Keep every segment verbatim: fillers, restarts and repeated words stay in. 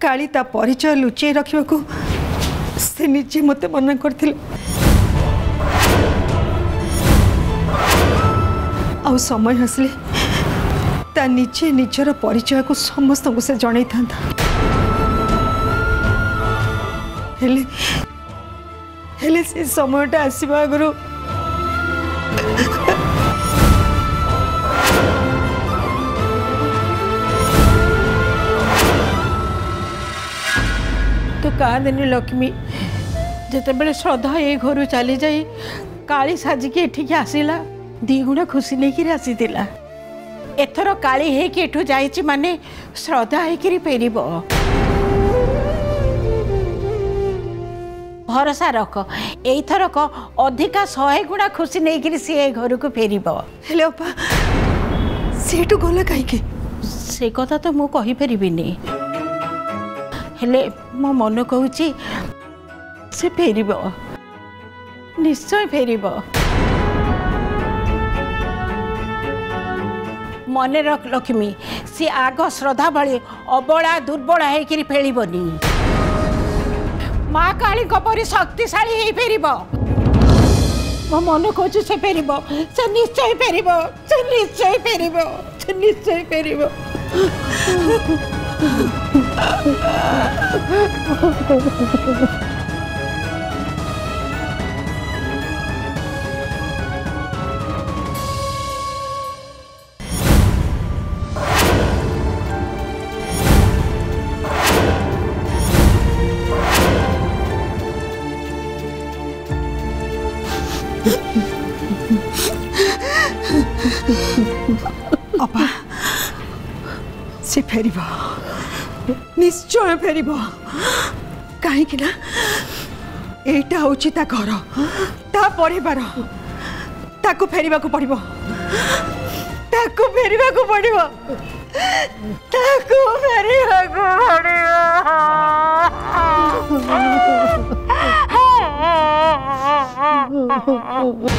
काली ता परिचय लुचेई रखा को से निजे मते मना करथिले आ समय हसले ता निजे निजर परिचय को समस्त को से जणै थांता हेले हेले से समयटा आसीबा आगरो तो कहा देनी लक्ष्मी जिते बड़े श्रद्धा ये घर चली जाई काली साजिकी एठिकी आसिला दी गुणा खुशी नहीं आसी एथर काली हेकि एठू जाइछि माने श्रद्धा हेकि फेरिब भरोसा रख एथरक अधिका शहे गुणा खुशी नहीं सी घर को फेरिब हेले अपा सेठू गला कहीं से कथा तो मु कहि परिबिनी हेले मो मन कहूची से फेरिब निश्चय फेरिब मन रख लक्ष्मी सी आग श्रद्धा भली अबला दुर्बल होकर फेलबनी माँ काली परी शक्तिशाली हो फेरिब मो मन कहूँ से फेरिब से निश्चय फेरिब से निश्चय फेरिब से निश्चय फेरिब अपा से फेरिब निश्चय फेरिब कहीं ना एटा होची ता घर ता परिवार ताकू फेरिबा को पड़िबो ताकू फेरिबा को पड़िबो ताकू फेरिबा को पड़िबो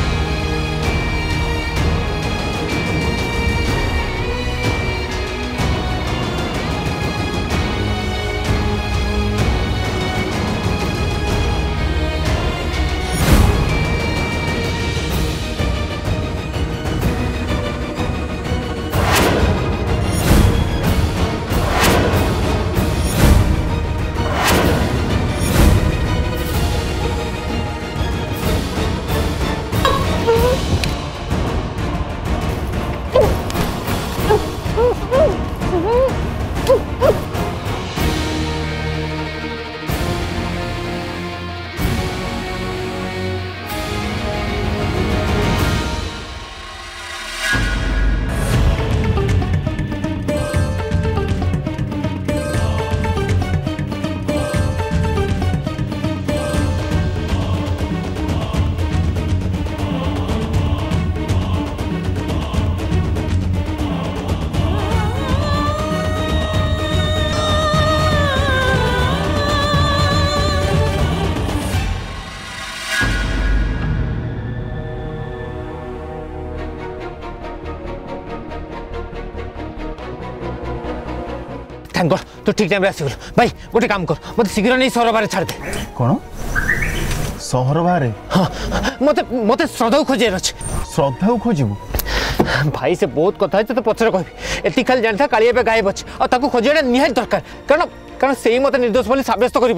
थैंक गॉड तो ठीक टाइम आसी भाई गोटे काम कर मत शीघ्र नहीं सहर बाहर छाड़ दे कौन सहर बाहर हाँ मत मत श्रद्धा खोजे श्रद्धा खोजबू भाई से बहुत कथा है तो पचर कह एति खाली जानता काली ए गायब अच्छे और ताको खोजा निहाय दरकार कारण कारण से मत निर्दोष बोली साब्यस्त कर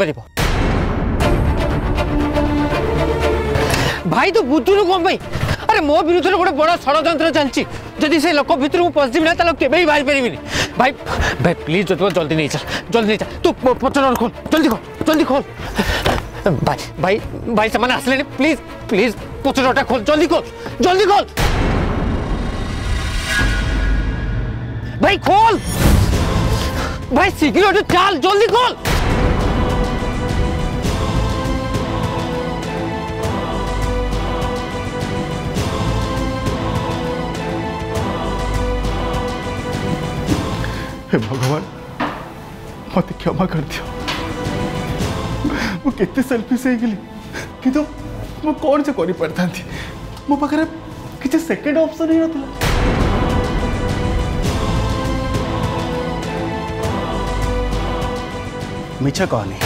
भाई तो बुद्धू कौन भाई अरे मो विरुद्ध गोटे बड़ा षड्यंत्र चलती जदि से लोक भितर को पशि ना के बाहर पारि भाई भाई प्लीज जो जल्दी नहीं चल जल्दी नहीं चल तू पचर खोल जल्दी खोल जल्दी खोल भाई भाई भाई से आसले प्लीज प्लीज पचरटा खोल जल्दी खोल जल्दी खोल भाई खोल भाई शीघ्र चल जल्दी खोल हे भगवान मत क्षमा कर दियो मुझे केते सेल्फिश हो गली किंतु मु कौन से करि परथांती मो पाखरे किछ सेकंड ऑप्शन ही नथिला मिछ कहनी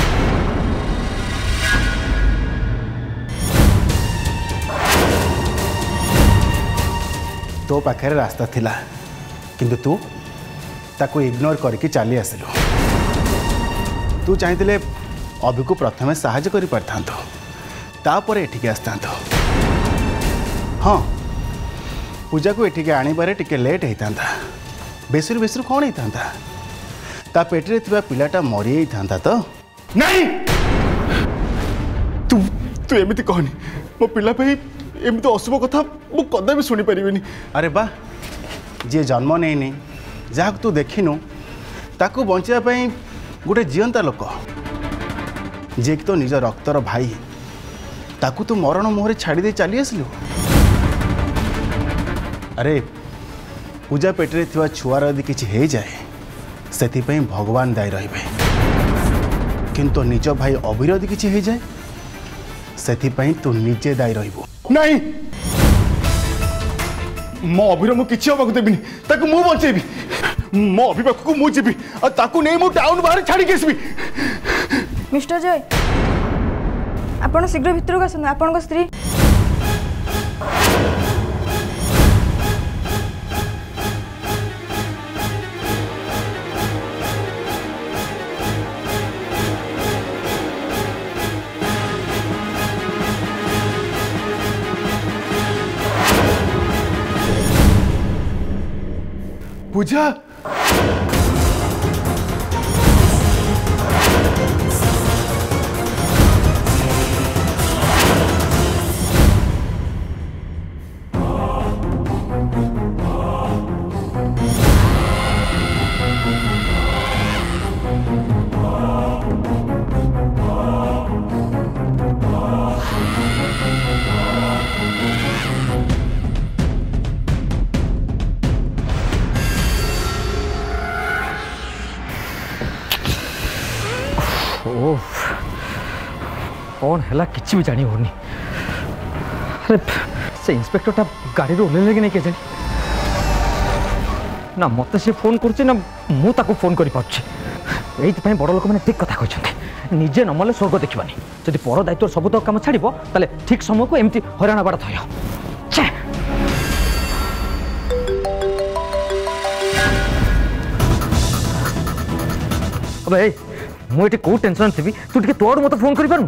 तो पाखे रास्ता थिला किंतु तू ताको इग्नोर करके चली आसिलु तू चाहिए अभी को प्रथम साहाय्य कर पारथांतो तापर एठिके आसतांतो हाँ पूजा को एठिके आनिबारे टिके लेट होता बेसरू बेसरू कौन होता ता पेटरे थिबा पिलाटा मरी होता तो नहीं तू तू एमती कहनी मो पिला पे एमती अशुभ कथा मु कदा भी शुणी पारिबिनी अरे बा जे जन्म नहीं जहाँ तू देखिनु ताकू बचापी गोटे जीवंता लोक जे कि तो निज रक्तर भाई ताकू तू मरण मुहरे छाड़ी दे चली आसलु अरे पूजा पेटरे थिवा छुआर यदि किछि हे जाए सेथिपई भगवान दायी रहिबे किंतु निज भाई अभिर यदि किछि हे जाए सेथिपई तू निजे दायी रहिबो नहीं मो अभिर मु किछि होबाकू देबिनी ताकू मु बचेबी मो अभि पाखकू मु जीबी आ ताकू नै मु टाउन बाहर छाड़ी के आसबी मिस्टर जय आपण शीघ्र भितर आसନ୍ତୁ आपणको स्त्री पूजा कौन है किसी भी जानी होनी अरे से इंस्पेक्टर गाड़ी ओह्लैले कि नहीं के जानी ना मत से फोन कर ना मु ताको फोन कर पार्टी बड़ लोक मैंने ठीक कथा कहते निजे नमले स्वर्ग देखबानी जदि पर दायित्व सब तो कम छाड़ब ताले ठीक समय को एमती हराण बाड़ थय अबे मुझे कौ टेंशन थी तू टे तोड़ मत फोन कर पारू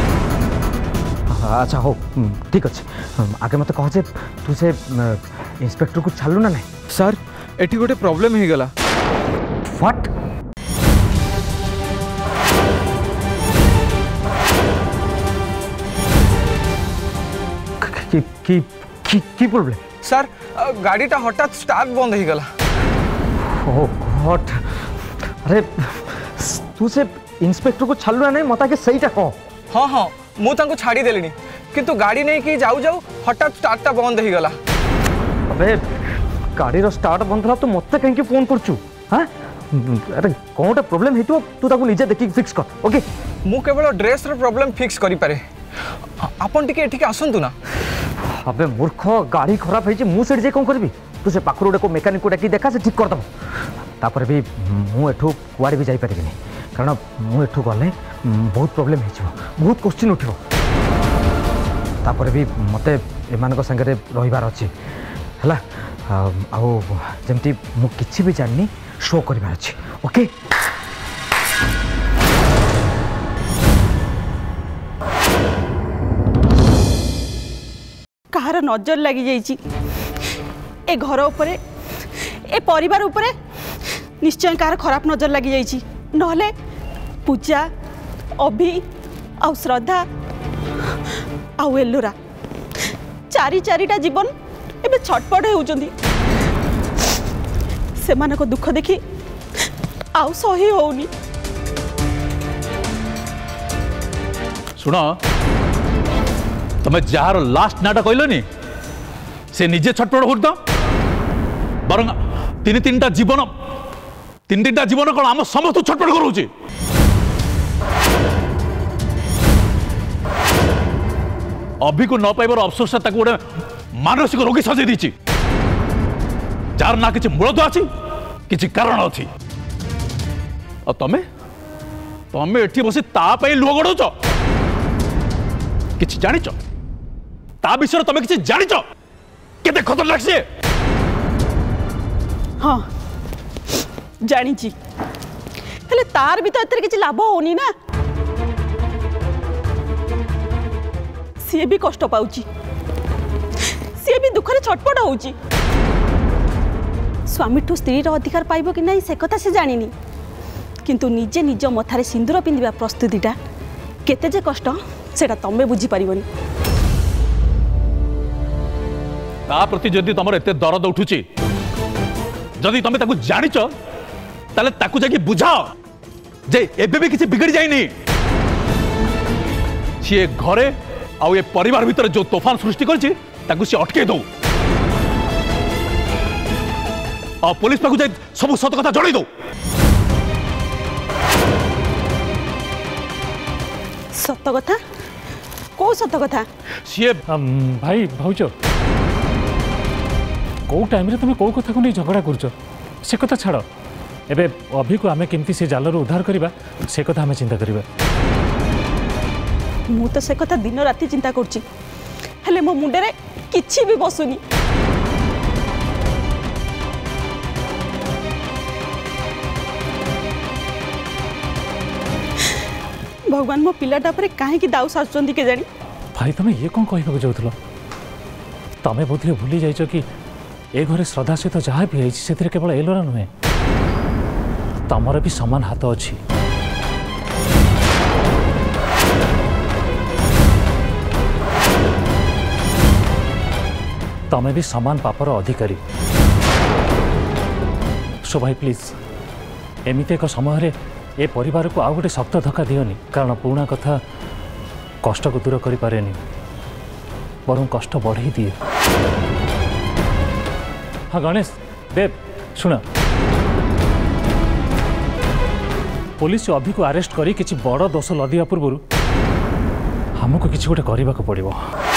अच्छा हो ठीक अच्छे आगे मत कह तू से इंस्पेक्टर को छाड़ू ना नहीं सर एटी गोटे प्रॉब्लम हो गला व्हाट की की की की प्रॉब्लम सर गाड़ीटा हठात स्टार्ट बंद हो गला ओह गॉड अरे तू से इंस्पेक्टर को छाड़ू ना नहीं मत के सहीटा कह हाँ हाँ मु तांको छाड़ी देलिनी किंतु गाड़ी नहीं कि जाऊ जाऊ हठात स्टार्टटा बंद हो गला अबे गाड़ी रो स्टार्ट बंद होला तो मत कहीं फोन करछु हां अरे कोनटा प्रॉब्लम हेतु तू ताको निजे देखि फिक्स कर ओके मु केवल ड्रेस रो प्रॉब्लम फिक्स करि पारे आपन टिके एठिके आसंतु ना अबे मूर्ख गाड़ी खराब है मु सेठ जे कोन करबी तू से पाखरो डे को मैकेनिक को डाकी देखा से ठीक कर दबो तापर भी मु एठू कुआडे भी जाई परिबिनी कारण मु एठू गले बहुत प्रॉब्लम है बहुत क्वेश्चन उठो तापर भी मते एमानक संगे रहिबार अछि हला आउ जमती मु किछि भी जाननी शो करिबार अछि ओके कहार नजर लगी जाइछि ए घर उपरे ए परिवार उपरे निश्चय कहार खराब नजर लगी जाइछि नहले पूजा अभि आउ श्रद्धा आउ एलोरा चारि चारिटा जीवन एबे छटपट होउचंदी सेमानको दुख देखि आउ सही होउनी सुनो तुम जार लास्ट नाटा कहलनि से निजे छटपट होता बर तीन तीन टा जीवन तीन तीन टा जीवन कौन आम समस्त छटपट करोचे अभी को न पाइबार अफसोस गोटे मानसिक रोगी सजे दी जार ना कि मूल तो अच्छी किसी कारण अच्छी तमें तमें एठी बसी तापाई लुह गड़ौच किछि जानिच ता विषय तमें किछि जानिच केते खतरनाक से हाँ जानिची हेले तार भी तो एतरे किछि लाभ होनी ना सी भी कष्ट पाउची सी भी दुखरे छटपट होउची स्वामी ठू स्त्री रो अधिकार पाइबो कि नहीं से कथा से जानिनी किंतु निजे निज मथारे सिंदूर पिंधिबा प्रस्तुतिटा केते जे कष्ट सेटा तमे बुझी परिबनी ता प्रति जदि तमर एते दरद उठुची जदि तमे ताकू जानिच ताले ताकू जाकी बुझाओ जे एबे भी किछि बिगड़ जाई नहीं सी घरे आउ ए परिवार भीतर जो तोफान सृष्टि करछि ताकू सी अटके दो आ पुलिस पाकू जाई सब सत कथा जणाई दो सत कथा को सत कथा सी भाई भाउज कौ टाइम रे तुम कौ कथा को नहीं झगड़ा कर से कथा छाड़ एबे अभी को आमे केमती से जाल उद्धार करबा से कथा आमे चिंता करबा मु तो से कथा दिन राति चिंता करछि हेले मो मुंडे रे किछि भी बसुनी भगवान मो पिलाटा पर काहे की दाउ साचुंदी के जानी भाई तुम ये कौन कहबा जाउथलो तमे बोधले भूली जाइछ कि ए घरे श्रद्धा सहित जहाँ भी है से केवल एलोरा नुहे तमर भी समान हाथ अच्छी तमें भी समान पापर अधिकारी सो भाई प्लीज एमती एक समय ए परिवार को आउ गोटे शक्त धक्का दियोनी कारण पुराणा कथा कष्ट को दूर करें बर कष्ट बढ़ई दिए हाँ गणेश देव शुण पुलिस अभी को अरेस्ट करी किसी बड़ दोष लदिया पूर्व हमको किसी गोटे करने को पड़ो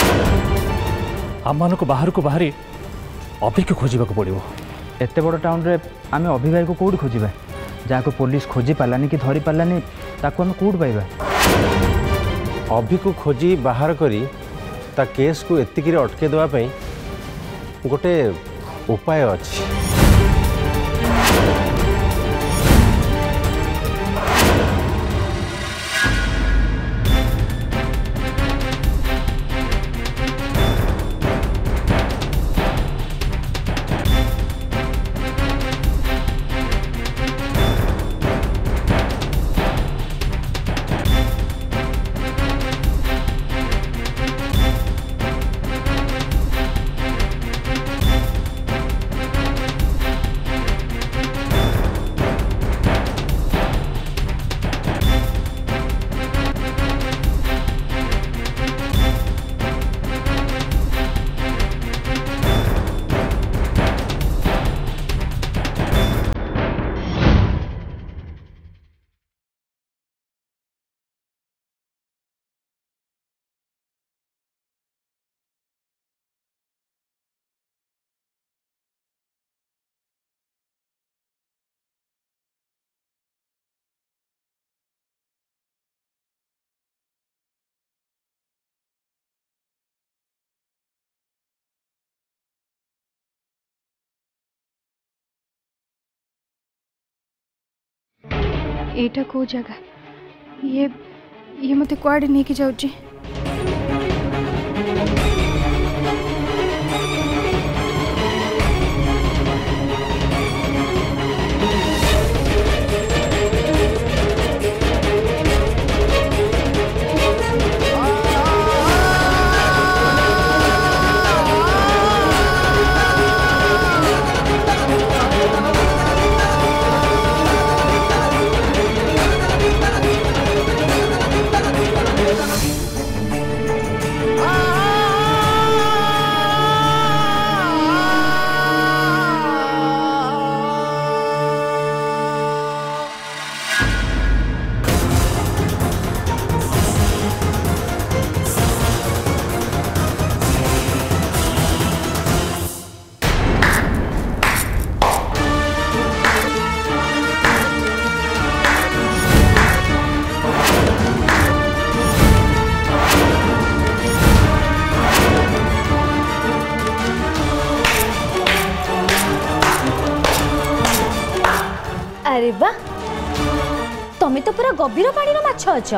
आम को बाहर को बाहरी अभी को खोजा पड़ो एत बड़ टाउन रे आम अभी भाई को कौट खोजा जहाँ को पुलिस खोजी पारानी कि धरी पारानी ताको आम कौट पाइबा अभी को खोजी बाहर करी ता केस को एतिकी अटके देवाई गोटे उपाय अच्छी एटा को जगह ये ये मते कुआडे नहीं कि जाउची अरे वाह तमें तो पूरा गभीर पानी माछ अछ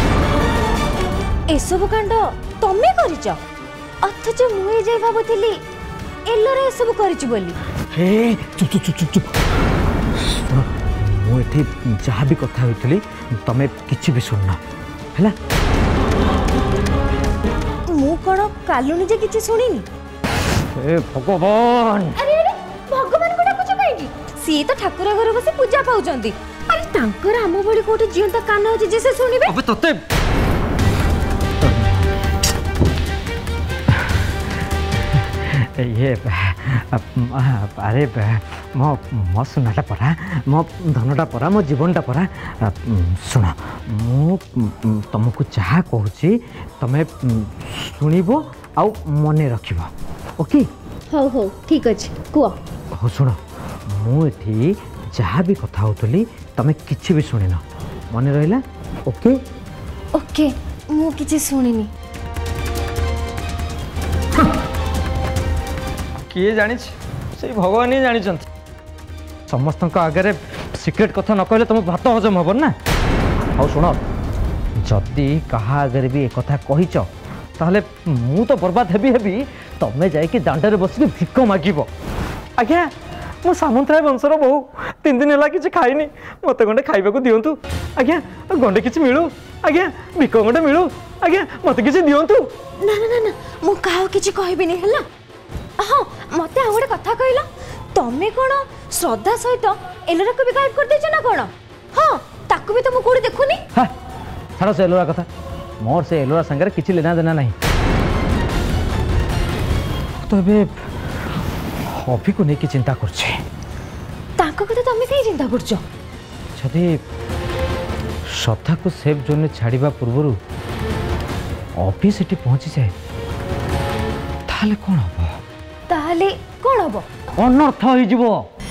एसबु कांड तमें करिच अथच मुझे जाई भाबुथिली एलोरा एसबु करिच बोली हे चुप चुप चुप चुप चुप मु एठी जहाँ भी कथा होइतली तमें किछि भी सुनना हैला मु कोन कालु निजे किछि सुनिनी हे भगवान अरे अरे भगवान को डाकुछ काई सी तो ठाकुर घर बसे पूजा पाउचंती अरे तांकर आम बड़ी कोठी जियंता कान होची जे से सुनिबे अबे तते ये अरे मो मो सुनाटा परा मो धनटा परा मो जीवनटा परा सुन मु तुमको जहाँ कहूँ तमें शुणव आउ मन रख ओके हो हो ठीक अच्छे कुह हो शुण मुझे जहाँ भी कथा होतली तमें किछि भी शुणिन मन रहिला ओके ओके मु किछि शुणिनी किए जानी से भगवान ही जानी समस्त आगे सिक्रेट कथा न कहले तुम भात हजम हब ना और शुण जदि कहा आगे भी एक कथा कहीच ताहले मु तो बर्बाद हेबी हेबी तमें जाइए दांडे बस भिक मागिब आज्ञा मो सामंतराय वंशर बहु तीन दिन है कि खाइनी मत गंडे खाइबा दिंतु आज्ञा गंडे कि मिलू आज्ञा भिक गंडे मिलू आज्ञा मत कि दिंतु ना ना ना मु कहा किछि कहबिनी हला हाँ मत आ गोटे कथा कहल तमें कौन श्रद्धा सहित एलोरा को भी गायब कर देछ ना कौन हाँ ताकू भी तो मु कोड़ी देखुनी हां छाड़ से एलोरा कथा मोर से एलोरा संगे किछि लेना देना नहीं तो बे अभी को नहीं कि चिंता करछे ताको कथा तमें कहीं चिंता करछो जदि श्रद्धा को सेफ जोन छाड़िबा पूर्व अभी सेठी पहुंची जाए ताले कौन हबो ताले कौन हबो अनर्थ हो जिवो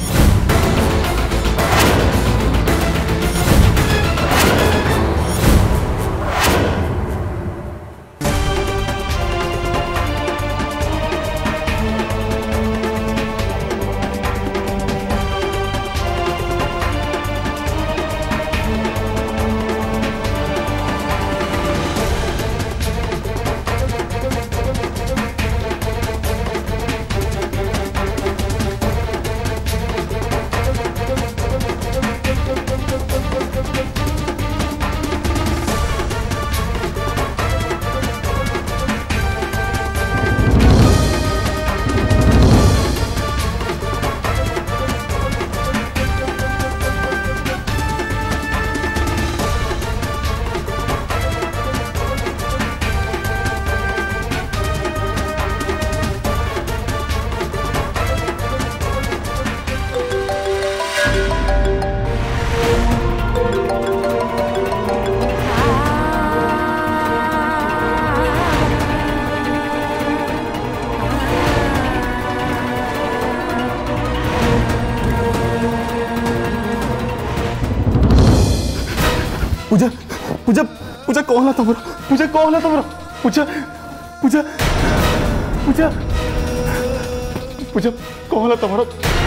पूजा पूजा पूजा कहला तमर पूजा कहला तमर पूजा पूजा पूजा पूजा कहला तमर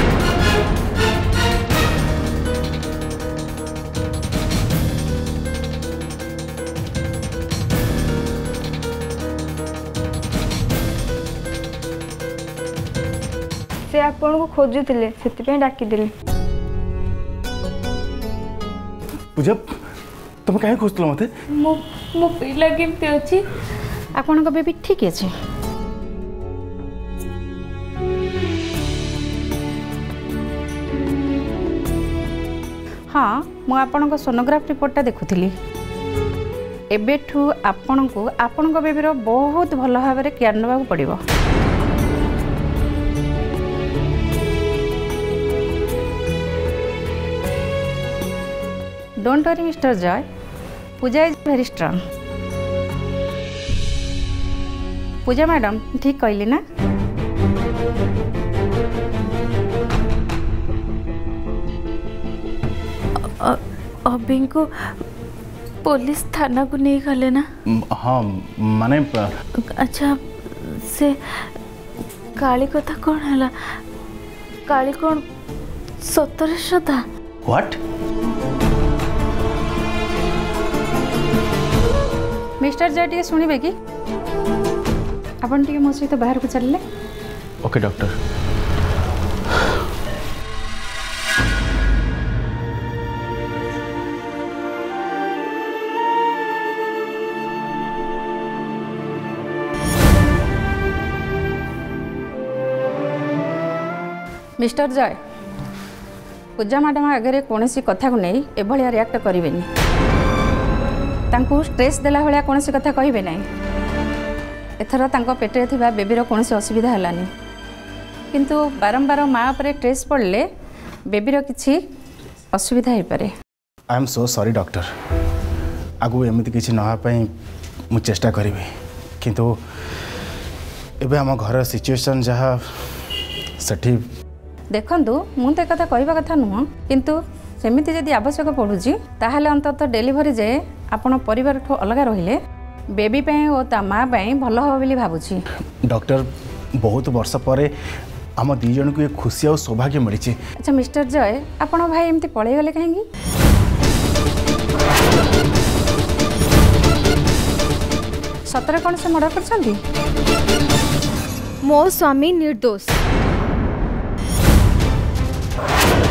से आपन को खोजुतिले सेति डाकी देले पूजा तुम कहीं खोजल मत मो मो पिला केमती अछि आपन को बेबी ठीक अछि हाँ मु आपन को सोनोग्राफ रिपोर्टटा देखुथिली एबेठू आपन को आपन को बेबीर बहुत भल भाव में केयर नबा पड़िबो don't worry mister Joy Puja is very strong Puja madam ठीक कहली ना अभी को पुलिस थाना को नहीं गले ना हाँ माने अच्छा से काली कथा कौन है काली कौन सतरे श्रद्धा व्हाट मिस्टर जय टी शुणे कि आपन टी मो सहित बाहर को चलले। Okay doctor. मिस्टर जय पूजा मैडम आगे कौन सी कथा को नहीं एभलिया रिएक्ट करेंगे स्ट्रेस देला भाया कौन सी कथा कहे ना एथर तांको पेटे थिबा बेबीर कौन असुविधा हलानी किंतु बारंबार माँ पर स्ट्रेस पड़े बेबीर किसी असुविधा हो पारे। I am so sorry doctor आगु एमती किसी नहापाई मु चेष्टा करी किंतु एबे हम घर सिचुएशन जहाँ सेठी देखु मुझे कथा कहवा कथा नुह किंतु सेमिति जदि आवश्यक पड़ुची ताहले अंतत डेलीवरी जाए आपण परिवार ठो अलग रहिले बेबी पे और ता माँ पे भल हो बोली भाबुची। डॉक्टर बहुत वर्ष पर आम दी जन को खुशी और सौभाग्य मिली। अच्छा मिस्टर जय आपण भाई एमती पळै गले कहीं सतरे कौन से मर्डर करछंती? मो स्वामी निर्दोष।